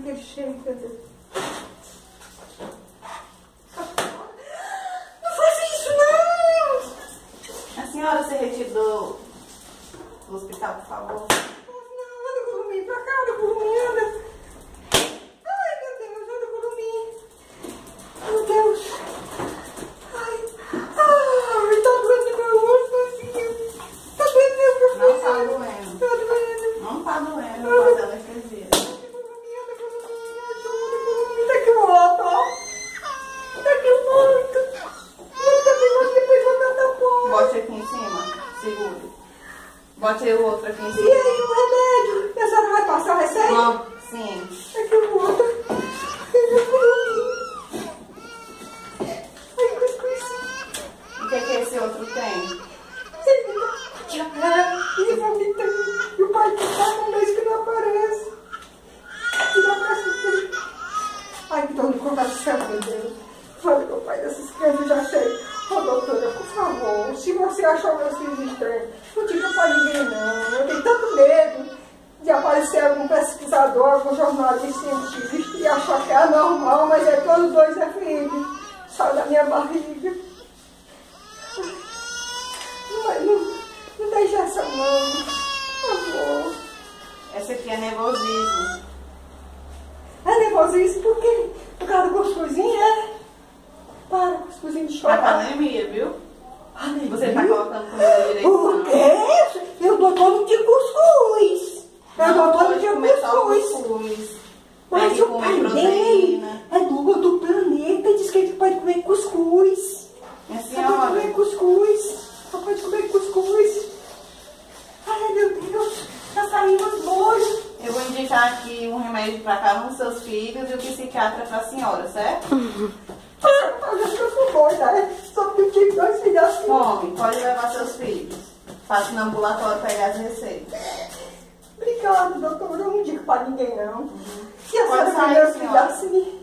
aquele cheiro, meu Deus. Não faça isso, não! A senhora se retira do hospital, por favor. Não, anda, Curumim, pra cá, anda, Curumim, anda. Ai, meu Deus, anda, Curumim. Meu Deus. Ai, tá doendo meu olho, meu filho. Tá doendo meu Não filho. tá doendo. Tá doendo. Não tá doendo, vou fazer anestesia. Curumim, anda, Curumim, ajuda, Curumim. Daqui o outro, ó. Daqui o outro. Mas depois vou dar tapão. Bote aqui em cima, segure. Bote o outro aqui em E cima. aí, o remédio? A senhora vai passar a receita? Não, sim. Aqui o outro. Ai, Curumim. Ai, cuscuz. O que esse outro tem? E vomitando. E o pai que tá com um mês que não aparece. E não aparece. Ai, que dor no coração, meu Deus. Falei, meu pai, dessas crianças já sei. Ô, doutora, por favor, se você achou meus filhos estranhos, não diga pra ninguém, não. Eu tenho tanto medo de aparecer algum pesquisador, algum jornalista cientista e achar que é anormal, mas é todos dois é filho. Sai da minha barriga. Não dá injeção, não. Por favor. Esse aqui é nervosismo. É nervosismo por quê? Por causa do cuscuzinho, é? Para, cuscuzinho de chorar. Academia, viu? Anemia? Você tá colocando comida direito? O quê? Eu dou todo dia cuscuz. Eu dou todo dia cuscuz. Mas o pai dele é do planeta e diz que ele pode comer cuscuz. Minha Só pode comer senhora, cuscuz. Só pode comer cuscuz. Ai, meu Deus. Tá saindo os bolhos. eu vou indicar aqui um remédio para cada um dos seus filhos e o psiquiatra para a senhora, certo? Eu acho que eu sou doida, né? Só porque eu tive 2 filhos assim. Come, pode levar seus filhos. Passe no ambulatório pegar as receitas. Obrigada, doutora. Eu não digo pra ninguém, não. Se a Pode senhora sair, tem meu filho senhora. assim,